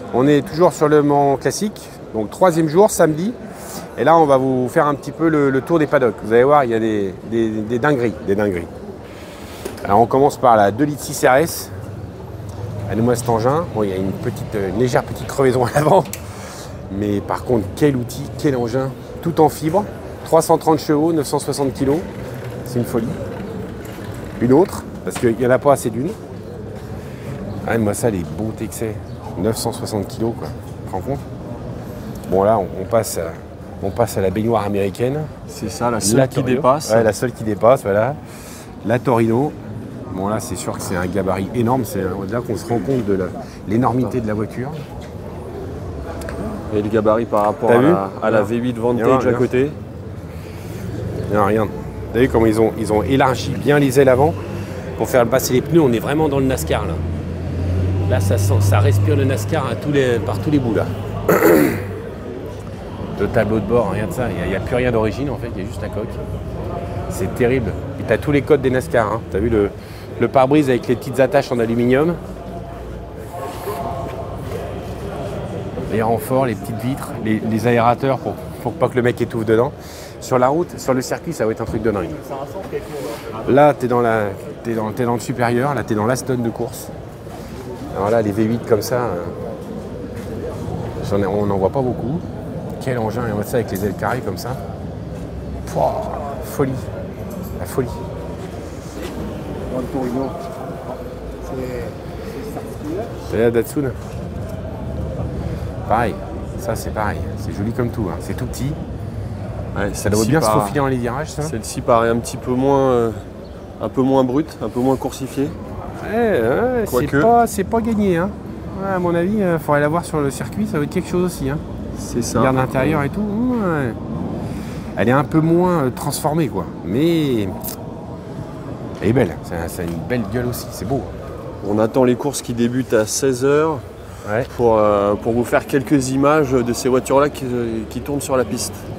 On est toujours sur le Mans classique, donc 3e jour, samedi. Et là, on va vous faire un petit peu le tour des paddocks. Vous allez voir, il y a des dingueries, Alors, on commence par la 2,6 litres RS. Allez-moi cet engin. Bon, il y a une légère petite crevaison à l'avant. Mais par contre, quel outil, quel engin. Tout en fibre. 330 chevaux, 960 kg. C'est une folie. Une autre, parce qu'il n'y en a pas assez d'une. Ah, moi, ça, les beautés que c'est. 960 kg, quoi. Tu te rends compte? Bon, là, on passe à la baignoire américaine. C'est ça, la seule qui dépasse. Ouais, la seule qui dépasse, voilà. La Torino. Bon, là, c'est sûr que c'est un gabarit énorme. C'est là qu'on se rend compte de l'énormité de la voiture. Et le gabarit par rapport à la V8 Vantage à côté. Non, regarde. Vous avez vu comment ils ont élargi bien les ailes avant pour faire passer les pneus. On est vraiment dans le NASCAR, là. Là, ça respire le NASCAR par tous les bouts, là. Le tableau de bord, rien de ça. Il n'y a plus rien d'origine, en fait. Il y a juste la coque. C'est terrible. Et tu as tous les codes des NASCAR. Hein. Tu as vu le pare-brise avec les petites attaches en aluminium. Les renforts, les petites vitres, les aérateurs pour pas que le mec étouffe dedans. Sur la route, sur le circuit, ça va être un truc de dingue. Là, tu es dans le supérieur. Là, tu es dans l'Aston de course. Alors là, les V8 comme ça, on n'en voit pas beaucoup. Quel engin, et on voit ça avec les ailes carrées comme ça. Pouah, folie, la folie. C'est la Datsun. Pareil, ça c'est pareil, c'est joli comme tout, hein. C'est tout petit. Ouais, ça doit bien se faufiler dans les virages, ça. Celle-ci paraît un petit peu moins, brute, un peu moins coursifiée. C'est pas gagné, hein. Ouais, à mon avis, il faudrait la voir sur le circuit, ça va être quelque chose aussi, hein. C'est ça. Regarde l'intérieur et tout. Ouais. Elle est un peu moins transformée, quoi. Mais elle est belle. Ça a une belle gueule aussi. C'est beau. On attend les courses qui débutent à 16 h pour vous faire quelques images de ces voitures-là qui tournent sur la piste.